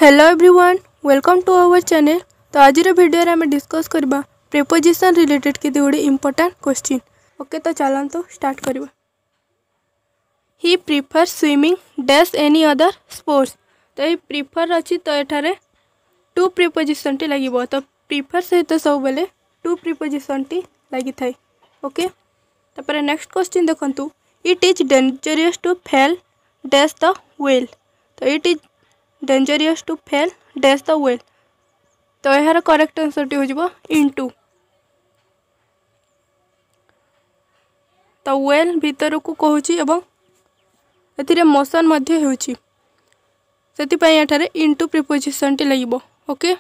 Hello everyone, welcome to our channel. तो आज video आम डिस्कस करबा प्रीपोजिशन रिलेटेड के गुड़े इंपोर्टेंट क्वेश्चन। ओके, तो चलते स्टार्ट करबा। He prefer swimming dash any other sports. तो ये प्रिफर अच्छी, तो ये टू प्रीपोजिशन टी लगे। तो प्रिफर सहित सब बेले टू प्रीपोजिशन टी लगी थाए। ओके, तापर नेक्स्ट क्वेश्चन देखंतु। It is dangerous to fell dash the well. तो it is dangerous to fell dash the well. तो यार करेक्ट आंसर टी हो इनटू। तो वेल भीतर को कहूची एवं एथिरे मोशन मध्य होउची, सेतिपई एठारे इनटू प्रीपोजिशन टी लगिबो। Okay,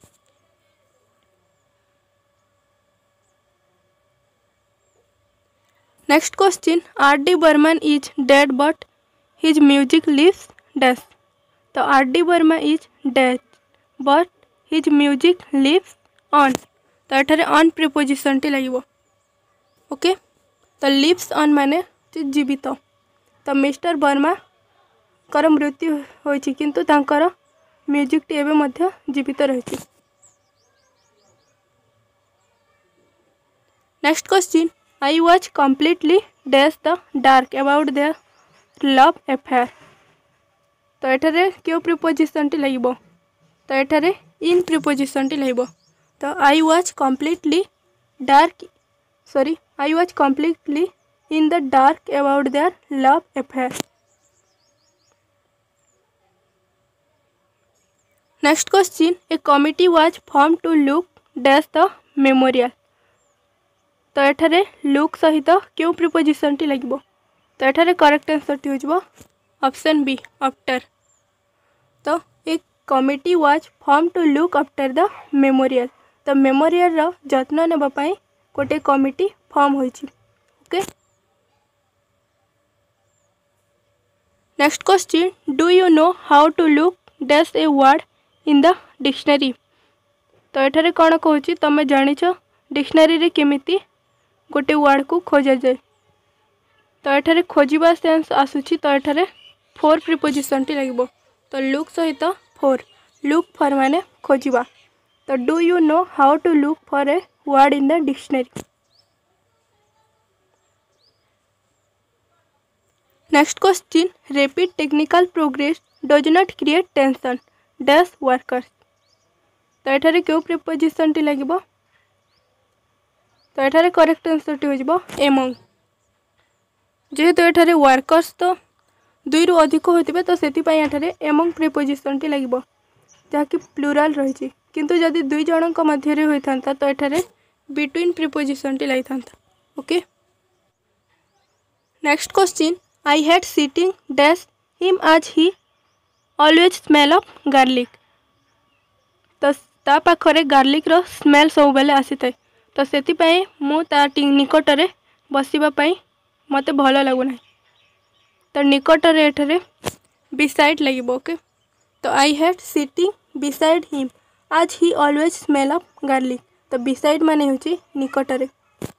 next question. R D. Burman is dead but his music lives dash. तो R D. Burman is dead but his music lives on. तो एठारे ऑन प्रीपोजिशन टी लगिबो। ओके, तो लिव्स ऑन माने जीवित। तो मिस्टर बर्मा कर मृत्यु होइछि किंतु तांकर म्यूजिक टी एबे मध्य जीवित रहिछि। Next question. I was completely dash the dark about their love affair. तो एठारे क्यों प्रीपोजिशन टी लगिबो। तो एठारे इन प्रीपोजिशन टी लगिबो। तो I was completely in the dark about their love affair. Next question. A committee was form to look dash the memorial. तो एठारे लुक सहित क्यों प्रीपोजिशन टी लगिबो। तो एठारे करेक्ट आंसर टी हो ऑप्शन बी आफ्टर। तो एक committee was form to look after the memorial. तो मेमोरियल रो जत्न नेबा पई गोटे कमिटी फॉर्म होइछि। Okay, next question. Do you know how to look dash a word in the dictionary. तो एठारे कौन कहूँ तुम जानिछ डिक्शनरी रे केमिति गोटे वर्ड को खोजा जाए। तो एठारे खोजिबा सेंस आसुछि। तो एठारे फोर प्रीपोजिशन टी लगिबो। तो लुक सहित फोर, लुक फॉर माने खोजिबा। तो do you know how to look for a word in the dictionary. Next question. Rapid technical progress does not create tension dash workers. तो एठारे क्यों प्रीपोजिशन टी लगिबो। तो एठारे करेक्ट आंसर टी हो एमंग। जेहेतु एठारे वर्कर्स तो दुई रु अधिक होतिबे, तो सेतिपई एठारे एमंग प्रीपोजिशन टी लगिबो, जाकि प्लुराल रहिछि। किंतु जदि दुई जनक मध्य रे होइथांता तो एठारे बिटवीन प्रीपोजिशन टी लागिथांता। Okay, next question. I hate sitting dash him as he always smell of garlic. तो ता पाखरे गार्लिक रो स्मेल सब बेले आसीथाय। तो सेतिपई मु ता निकटरे बसिबा पई मते भलो लागुना। तो निकटरे एठारे बिसाइड लगिबो। ओके, तो I hate sitting beside him as he always smell of garlic. तो बिसाइड माने होची निकटरे।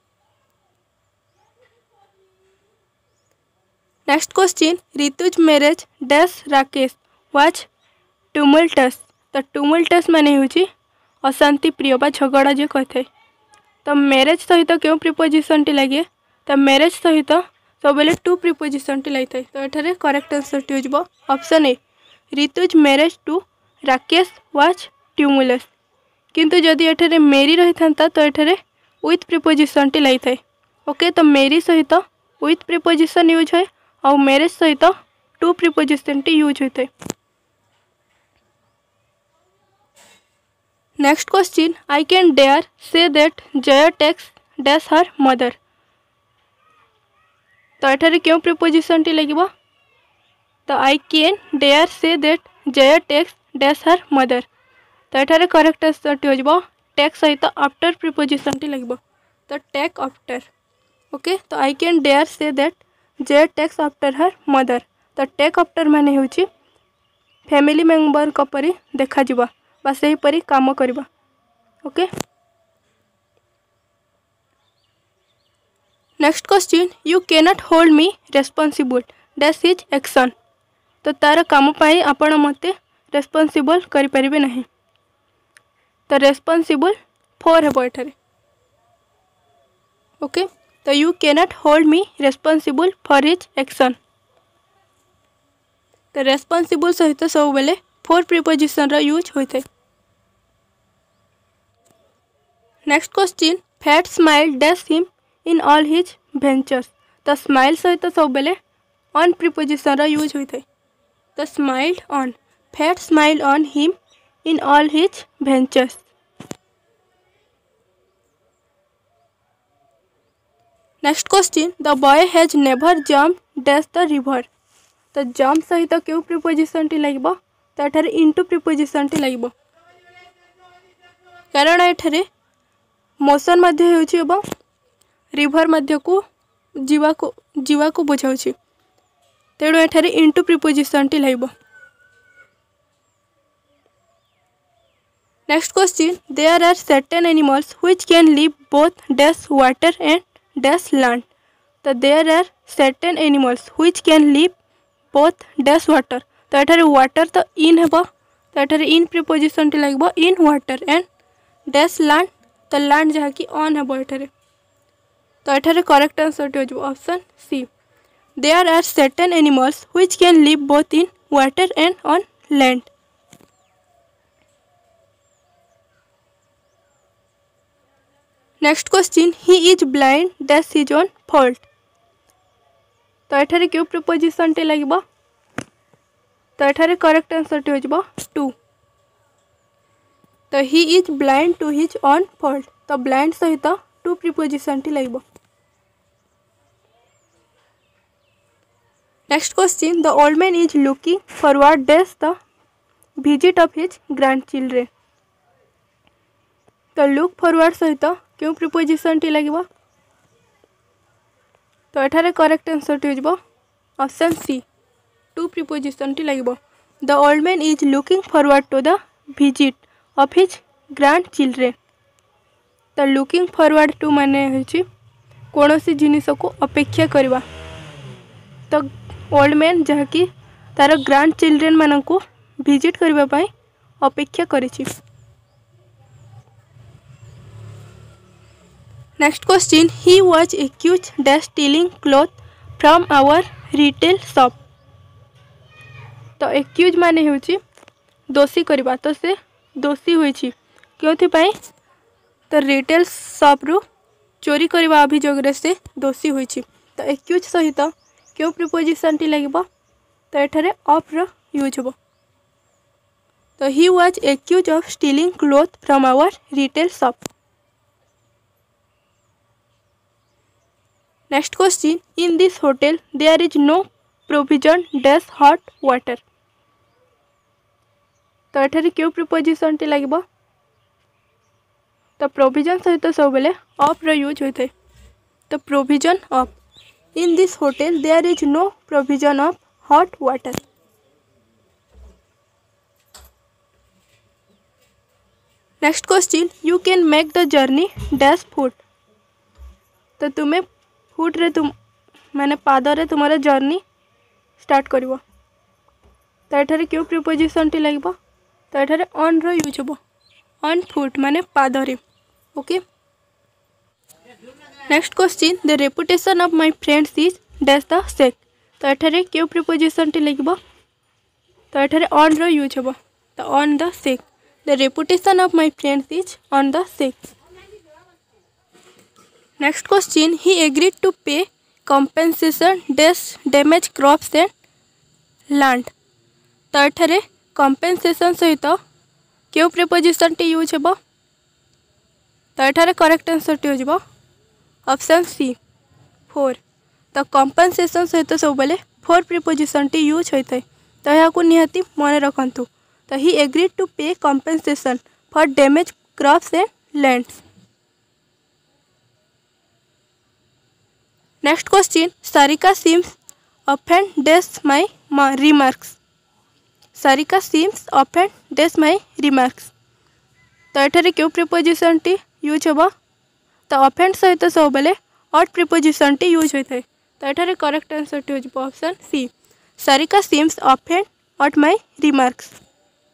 Next question. Ritu's marriage dash Rakesh was tumultuous. तो टुमुल्टस माने होची अशांति प्रिय बा झगड़ा जे कहथे। तो मैरिज सहित क्यों प्रीपोजिशन टी लगे। तो मैरिज सहित सब बेले टू प्रीपोजिशन टी लगी। तो एठारे करेक्ट आंसर टी हो option A Ritu's marriage to Rakesh was tumultuous. किंतु जदि एठारे मेरी रही था तो एठारे विथ प्रीपोजिशन टी लगी थाए। ओके, तो मेरी सहित विथ प्रीपोजिशन यूज है और मैरिज सहित टू प्रीपोजिशन टी यूज होता है। Next question. I can dare say that Jaya takes dash her mother. तो एठारे क्यों प्रीपोजिशन टी लगिबो। तो I can dare say that Jaya takes dash her mother. तो एठारे करेक्ट आंसर टी हो टेक सहित आफ्टर प्रीपोजिशन टी लगिबो। तो टेक आफ्टर। ओके, तो I can dare say that Jaya takes after her mother. तो टेक आफ्टर माने होची फैमिली मेंबर को परी देखा जिबा बा सही परी काम करबा। Okay, next question. You cannot hold me responsible dash his action. तो तार काम पाई आपण मते रेस्पॉन्सिबल करि परिबे नहीं। तो रेस्पॉन्सिबल 4 हेबो एठारे। ओके, तो you cannot hold me responsible for his action. तो रेस्पॉन्सिबल सहित सब बेले 4 प्रीपोजिशन रा यूज होइथे। Next question, fate smile dash him in all his ventures. तो स्माइल सहित सब बेले ऑन प्रीपोजिशन रा यूज होइथे। तो smiled on, fate smile on him in all his ventures. Next question, the boy has never jump dash the river. तो jump सहित क्यों प्रीपोजिशन टी लागबो? तो एठारे इनटू प्रीपोजिशन टी लागबो, कारण एठारे मोशन मध्य हेउछि एवं रिवर मध्य को जीवा को बुझाउछि, तेणु एठारे इनटू प्रीपोजिशन टी लागबो। Next question, there are certain animals which can live both dash water and dash land. तो there are certain animals which can live both dash water. तो एठारे वाटर तो इन हेबो, तो एठारे इन प्रीपोजिशन टी लागबो in water and dash land. तो लैंड जहा कि ऑन हेबो एठारे। तो एठारे करेक्ट आंसर टी हो option C. There are certain animals which can live both in water and on land. Next question, he is blind dash his own fault. तो एठारे क्यों प्रीपोजिशन टी लागबो? तो एठारे करेक्ट आंसर टी हो 2। तो he is blind to his own fault. तो ब्लाइंड सहित 2 प्रीपोजिशन टी लागबो। Next question, the old man is looking forward dash the visit of his grand children. तो लुक फॉरवर्ड सहित क्यों प्रीपोजिशन टी लागबो? तो एठारे करेक्ट आंसर टी हो ऑप्शन सी, 2 प्रीपोजिशन टी लागबो। The old man is looking forward to the visit of his grand children. तो लुकिंग फॉरवर्ड टू माने होछि कोनोसी जिनिस को अपेक्षा करवा। तो ओल्ड मैन जहाँकि तार ग्रैंड चिल्ड्रेन मान को विजिट करबा पई अपेक्षा करिछि। Next question, he was accused dash stealing cloth from our retail shop. तो एक्यूज माने होछि दोषी करबा। तो से दोषी होइछि क्योंथि पई? तो रिटेल शॉप रु चोरी करबा अभियोग रे से दोषी होइछि। तो एक्यूज सहित क्यों प्रीपोजिशन टी लागबो? तो एठारे ऑफ रो यूज होबो। तो he was accused of stealing cloth from our retail shop. Next question, in this hotel there is no provision dash hot water. तो एठारे क्यों प्रीपोजिशन टी लागबो? तो प्रोविजन सहित सब बेले ऑफ रो यूज होइथे। तो provision of, in this hotel there is no provision of hot water. Next question, you can make the journey dash foot. तो तुम्हें फुट रे तुम माने पाद रे तुम्हारा जर्नी स्टार्ट करिवो। तो एठारे क्यों प्रीपोजिशन टी लागबो? तो एठारे ऑन रो यूज होबो, ऑन फुट माने पाद रे। Okay, next question, the reputation of my friends is dash the sake. तो एठारे क्यों प्रीपोजिशन टी लागबो? तो एठारे ऑन रो यूज होबो, तो on the sake. The reputation of my friends is on the sake. Next question, he agreed to pay compensation dash damage crops and land. तो एठारे compensation सहित क्यों प्रीपोजिशन टी यूज हेबो? तो एठारे करेक्ट आंसर टी हो ऑप्शन सी 4। तो compensation सहित सब बेले 4 प्रीपोजिशन टी यूज होइथे। तो यहाँ को निहाती मन रखंतु। तो he agreed to pay compensation for damage crops and land. Next question, Sarika seems offend dash my remarks. Sarika seems offend dash my remarks. तो एठारे क्यों प्रीपोजिशन टी यूज होबो? तो ऑफेंड सहित सब बेले ऑट प्रीपोजिशन टी यूज होइथे। तो एठारे करेक्ट आंसर टी हो option C, Sarika seems offend at my remarks.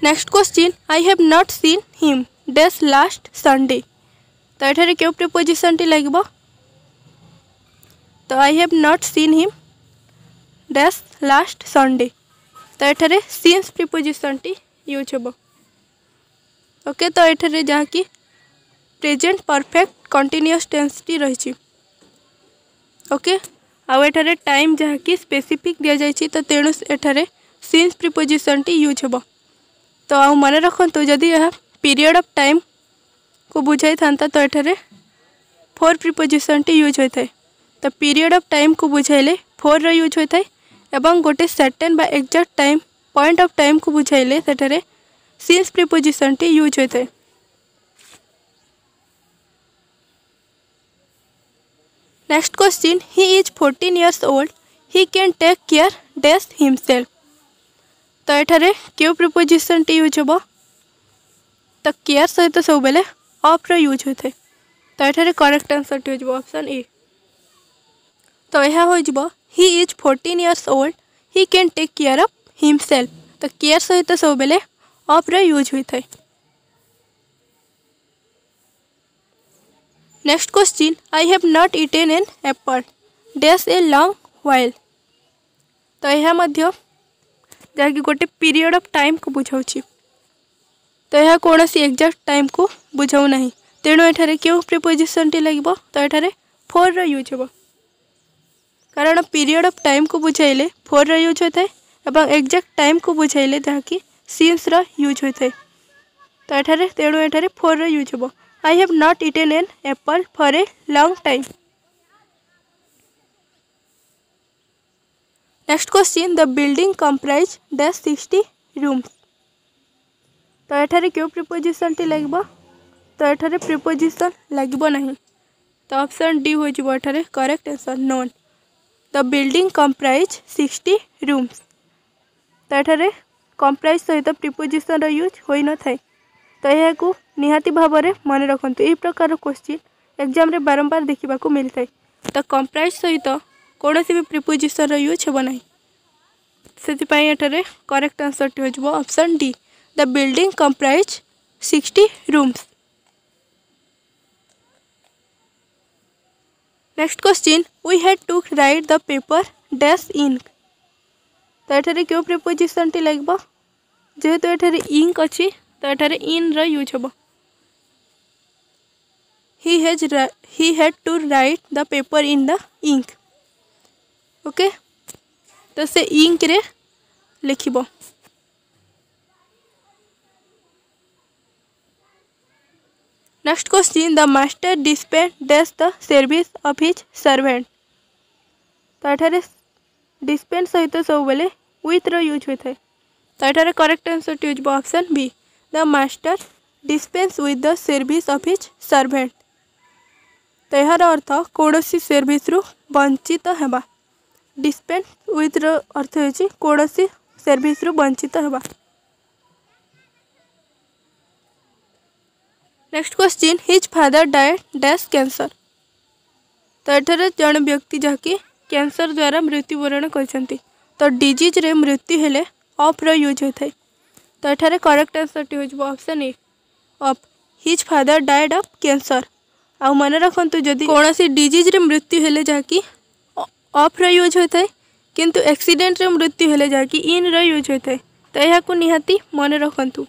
Next question I have not seen him dash last Sunday. तो एठारे क्यों प्रिपोजिशन टी लगे तो I have not seen him dash last Sunday. तो एठारे सिंस प्रिपोजिशन टी यूज होबो। ओके तो एठारे जहाँ कि प्रेजेंट परफेक्ट कंटिन्यूअस टेंस टी रही। ओके आउ एठारे टाइम जहाँ कि स्पेसिफिक दि जाइए तो तेणु एठारे सिंस प्रिपोजिशन टी यूज होबो। तो आउ मन रखु जदि यह पीरियड ऑफ टाइम को बुझाई था तो एठारे फोर प्रिपोजिशन टी यूज होता है। तो पीरियड ऑफ टाइम को बुझाइले फोर यूज होता है एवं गोटे सर्टेन बा exact time point of time को बुझाइले सेठारे सिंस प्रिपोजिशन टी यूज होता है। Next question he is 14 years old he can take care dash himself. तो एठारे क्यों प्रिपोजिशन टी यूज होबो तो केयर सहित सब बेले ऑफ रो यूज होता है। तो एठारे करेक्ट आंसर टी हो ऑप्शन ए। तो यह हो he is 14 years old he can take care of himself. तो केयर सहित सब बेले ऑफ रो यूज होता है। Next question I have not eaten an apple dash a long while. तो यह मध्य जहाँकि गोटे पीरियड ऑफ टाइम को बुझाऊँ। तो यह कौन सी एक्जाक्ट टाइम को बुझाऊ ना तेणु एठारे क्यों प्रिपोजिशन टी लगे तो एठारे फोर रो यूज होबो। कारण पीरियड ऑफ टाइम को बुझाइले फोर रो यूज होता है एवं एक्जाक्ट टाइम को बुझाइले जहाँकि सिंस रो यूज होता है। तो एठारे तेणु एठारे फोर रो यूज होबो। I have not eaten an apple for a long time. Next question the building comprise dash 60 rooms. तो एठारे क्यों प्रिपोजिशन टी लगे तो एठारे प्रिपोजिशन लगे नहीं। तो ऑप्शन डी हो एठारे correct answer none. The building comprise 60 rooms. तो एठारे कंप्राइज सहित प्रिपोजिशन यूज होई न थाए। तो यह को निहाती भाव में मन रखु यही प्रकार क्वेश्चन एग्जाम रे बारंबार देखा मिलता है। तो कंप्राइज सहित कौन भी प्रिपोजिशन यूज हो ना से करेक्ट आंसर टी हो option D the building comprise 60 rooms. Next question we had to write the paper dash ink. तो एठारे क्यों प्रिपोजिशन टी लगे जेहेतु एठारे इंक अच्छी तो एठारे इन रो यूज होबो। he had to write the paper in the ink। ओके तो से इंक रे लिखिबो। Next question the master dispense dash the service of his servant. तो एठारे डिस्पेंस सहित सब बेले विथ रो यूज होता है। तो एठारे करेक्ट आंसर टी हो option B the master dispense with the service of his servant. तो यार अर्थ कौन सी सर्विस रु वंचित हेबा। डिस्पेंस विथ रो अर्थ हो कौन सी सर्विस रु वंचित हेबा। Next question his father died dash cancer. तो एठारे जन व्यक्ति जहाँकि कैंसर द्वारा मृत्युवरण करछंती। तो डिजीज रे मृत्यु हेले ऑफ रो यूज होता है। तो एठारे करेक्ट आंसर टी हो option A of his father died of cancer. आउ मन रखु जदि कौन सी डिजीज रे मृत्यु हेले जहाँकि ऑफ रो यूज होता है किंतु एक्सीडेंट रे मृत्यु हेले जहाँकि इन रो यूज होता है। तो यह को निहाती मन रखु।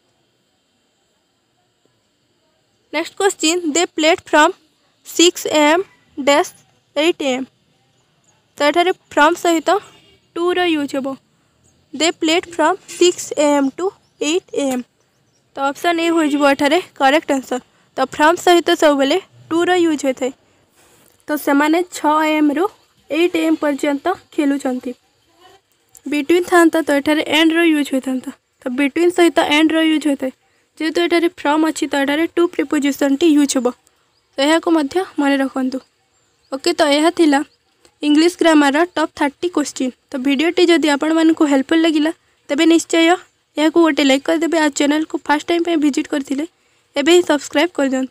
Next question they played from 6 AM dash 8 AM। तो एठारे फ्रॉम सहित 2 रो यूज होबो। They played from 6 AM to 8 AM। तो ऑप्शन ए हो एठारे करेक्ट आंसर। तो फ्रॉम सहित सब बेले 2 रो यूज होता है। तो सेमाने 6 AM रु 8 AM पर्यंत खेलुचंती। बिटवीन था तो एठारे एंड रो यूज होता। तो बिटवीन सहित एंड रो यूज होता है जेहेतु एठारे फ्रॉम अच्छी तो एठारे टू प्रिपोजिशन टी यूज होबो। तो यह को मध्य मन रखु। ओके तो यह थिला इंग्लिश ग्रामर टॉप 30 क्वेश्चन। तो वीडियोटी जदि आपण मानकु हेल्पफुल लगिला तेबे निश्चय यह को गोटे लाइक करदेबे। आ चैनल को फर्स्ट टाइम पे विजिट करथिले एबे ही सब्सक्राइब कर दियंतु।